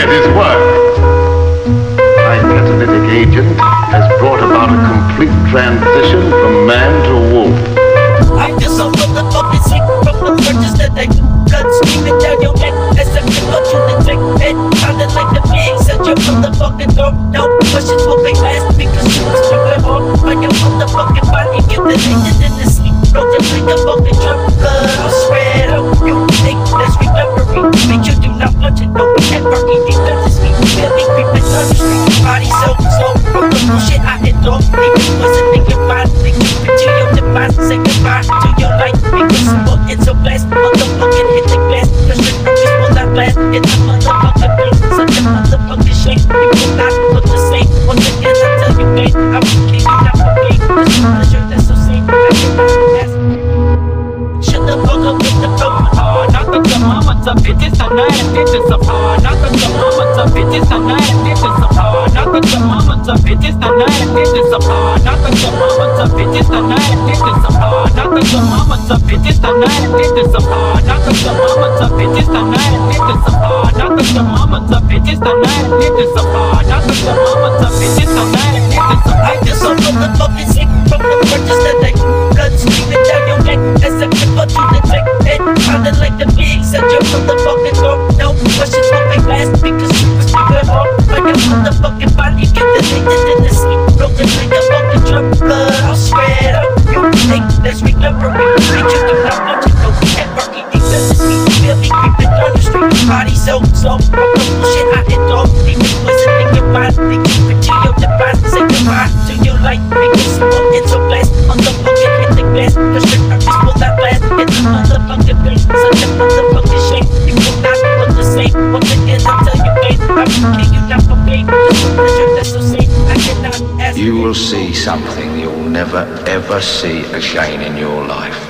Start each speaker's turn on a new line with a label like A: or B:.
A: at his work. My catalytic agent has brought about a complete transition from man to wolf.
B: I feel so motherfucking sick from the purchase that I do. Blood streaming down your neck as I can go to the tech. Head sounding like the pigs at your motherfucking door. No questions will be asked because you was struggling hard. Like a motherfucking body, get the naked in the sleep. Floating like a fucking drunk. I'll spread out. You think that's recovery? Make you do not want to know we ever eating this meat. Feel me creeping on the street. Body so slow from the bullshit I endure. Leaving wasn't thinking fine. Thinking to your demise. Say goodbye to your life. Because simple and so blessed. Motherfucking hit the glass. The shit purpose will not last. It's a motherfucking pain. Such a motherfucking shame. You will not look the same. Once again I tell you man, I will kill you not for game. This is a pleasure that's so sane. I cannot ask. Shut the fuck up with the phone. Not that your mama's a bitch, it's a night. This is a not that your mama's a bitch, it's a night. This is a not that your mama's a bitch, it's a night. This is a not that your mama's a bitch, it's a night. This is a not that your mama's a bitch, it's a night. This is a not that your mama's a bitch, it's a night. This is a not that your mama's a bitch, it's a night. This is a not that your mama's a bitch, it's a night. This is a I feel so motherfucking sick from the purchase that I do. Blood streaming down your neck as I can go to the tech. Head sounding like the pigs at your motherfucking door. No questions will be asked because you was struggling hard. Like a motherfucking body, get the naked in the sleep. Floating like a fucking drunk. I'll spread out. You think that's recovery? Make you do not want to know we ever eating this meat. Feel me creeping down the street. Body so slow from the bullshit I endure. Leaving wasn't thinking fine. Thinking to your demise. Say goodbye to your life. Make it simple and so blessed. Motherfucking hit the glass. The shit purpose will not last. It's a motherfucking pain. Such a motherfucking shame. You will not look the same. Once again I tell you man, I will kill you not for pain. This is a pleasure that's so sane. I cannot ask.
C: You will see something you'll never ever see again in your life.